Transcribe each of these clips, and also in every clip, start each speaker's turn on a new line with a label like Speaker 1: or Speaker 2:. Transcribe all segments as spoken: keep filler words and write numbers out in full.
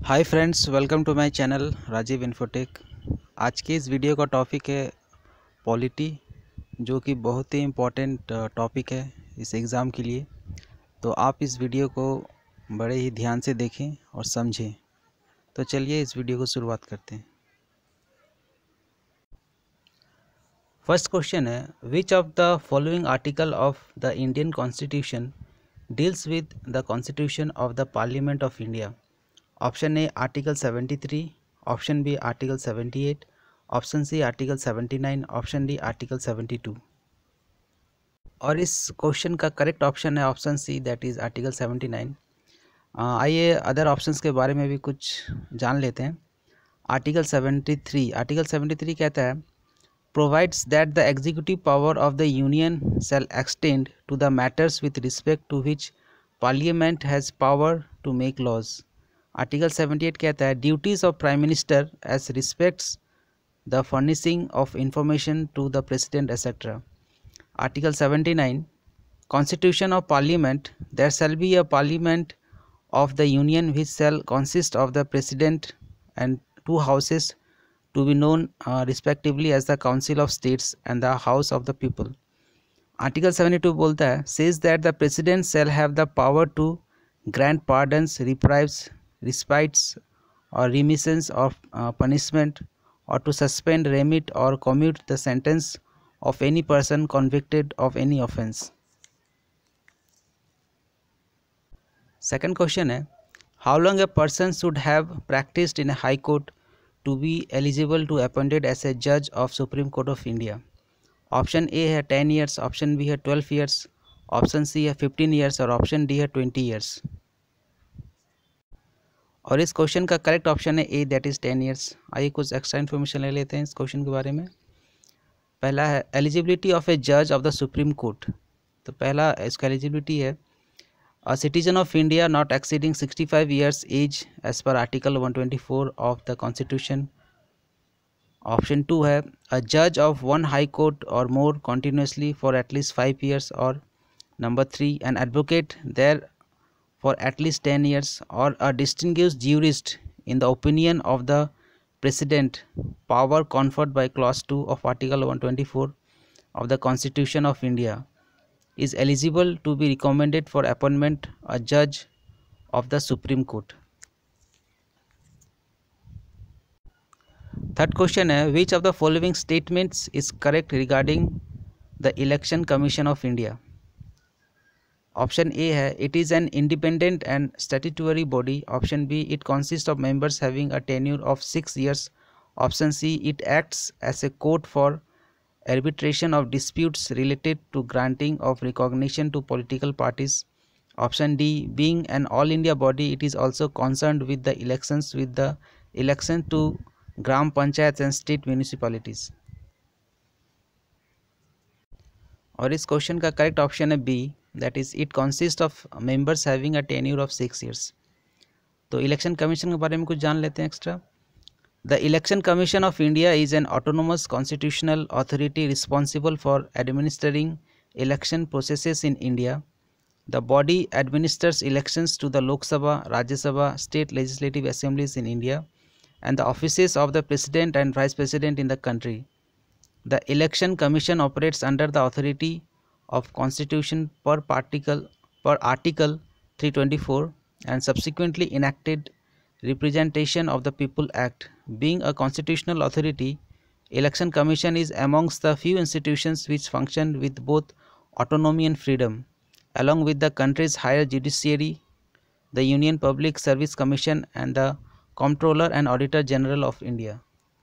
Speaker 1: Hi friends, welcome to my channel Rajiv infotech. आज के इस वीडियो का टॉपिक है पॉलिटी, जो कि बहुत ही इम्पोर्टेंट टॉपिक है इस एग्ज़ाम के लिए। तो आप इस वीडियो को बड़े ही ध्यान से देखें और समझें। तो चलिए इस वीडियो को शुरुआत करते हैं। फर्स्ट क्वेश्चन है, which of the following article of the Indian constitution deals with the constitution of the parliament of India? Option A article seventy three, option B article seventy eight, option C article seventy nine, option D article seventy two. और इस question का correct option है option C, that is article seventy nine. आइए other options के बारे में भी कुछ जान लेते हैं। Article seventy three article seventy three कहता है, provides that the executive power of the union shall extend to the matters with respect to which parliament has power to make laws. Article seventy eight कहता है, duties of prime minister as respects the furnishing of information to the president etcetera. Article seventy nine, constitution of parliament, there shall be a parliament of the union which shall consist of the president and two houses to be known uh, respectively as the council of states and the house of the people. Article seventy two बोलता है, says that the president shall have the power to grant pardons, reprieves, respites or remissions of uh, punishment, or to suspend, remit or commute the sentence of any person convicted of any offence. Second question है, how long a person should have practiced in a high court to be eligible to appointed as a judge of Supreme Court of India? Option A है ten years, option B है twelve years, option C है fifteen years और option D है twenty years. और इस question का correct option है A, that is ten years. आइए कुछ एक्स्ट्रा इन्फॉर्मेशन ले लेते हैं इस क्वेश्चन के बारे में। पहला है एलिजिबिलिटी ऑफ ए जज ऑफ द सुप्रीम कोर्ट। तो पहला इसका एलिजिबिलिटी है, a citizen of India not exceeding sixty-five years age as per article one twenty-four of the constitution. Option two है, a judge of one high court or more continuously for at least five years, or number three, an advocate there for at least ten years, or a distinguished jurist in the opinion of the president, power conferred by clause two of article one twenty-four of the constitution of India, is eligible to be recommended for appointment a judge of the Supreme Court. Third question है, which of the following statements is correct regarding the Election Commission of India? Option A है, it is an independent and statutory body. Option B, it consists of members having a tenure of six years. Option C, it acts as a court for arbitration of disputes related to granting of recognition to political parties. Option D, being an all India body, it is also concerned with the elections with the election to gram panchayats and state municipalities. और इस question का correct option है B, that is it consist of members having a tenure of six years. तो election commission के बारे में कुछ जान लेते हैं extra. The Election Commission of India is an autonomous constitutional authority responsible for administering election processes in India. The body administers elections to the Lok Sabha, Rajya Sabha, state legislative assemblies in India, and the offices of the President and Vice President in the country. The Election Commission operates under the authority of Constitution per particle per Article three twenty-four and subsequently enacted Representation of the People Act. Being a constitutional authority, Election Commission is amongst the few institutions which function with both autonomy and freedom. Along with the country's higher judiciary, the Union Public Service Commission and the Comptroller and Auditor General of India.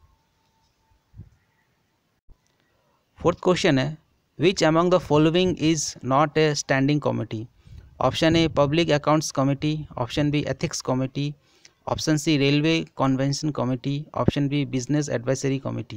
Speaker 1: Fourth question है, which among the following is not a standing committee? Option A, Public Accounts Committee. Option B, Ethics Committee. Option C, railway convention committee. Option B, business advisory committee.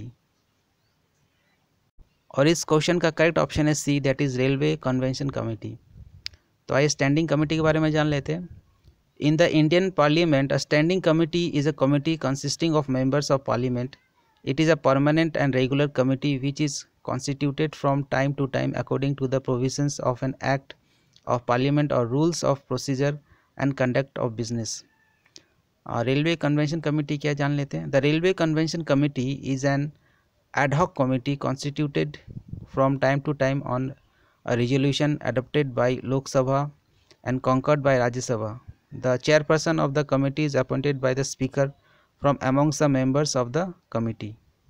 Speaker 1: और इस question का correct option है C, that is railway convention committee. तो आइए standing committee के बारे में जान लेते हैं। In the Indian parliament, a standing committee is a committee consisting of members of parliament. It is a permanent and regular committee which is constituted from time to time according to the provisions of an act of parliament और rules of procedure and conduct of business. Railway convention committee क्या जान लेते हैं। The railway convention committee is an ad hoc committee constituted from time to time on a resolution adopted by Lok Sabha and concurred by Rajya Sabha. The chairperson of the committee is appointed by the speaker from amongst the members of the committee.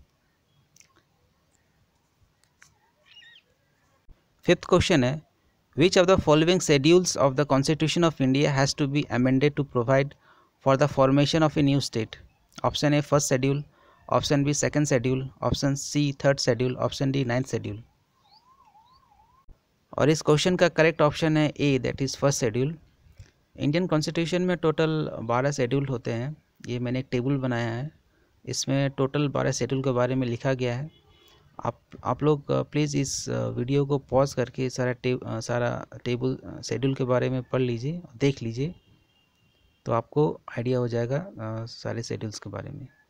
Speaker 1: Fifth question है, which of the following schedules of the Constitution of India has to be amended to provide for the formation of a new state? Option A first schedule, option B second schedule, option C third schedule, option D ninth schedule. और इस question का correct option है A, that is first schedule. Indian constitution में total बारह schedule होते हैं। ये मैंने एक टेबल बनाया है, इसमें टोटल बारह शेड्यूल के बारे में लिखा गया है। आप आप लोग प्लीज़ इस वीडियो को पॉज करके सारा टे सारा टेबल शेड्यूल के बारे में पढ़ लीजिए, देख लीजिए, तो आपको आइडिया हो जाएगा सारे शेड्यूल्स के बारे में।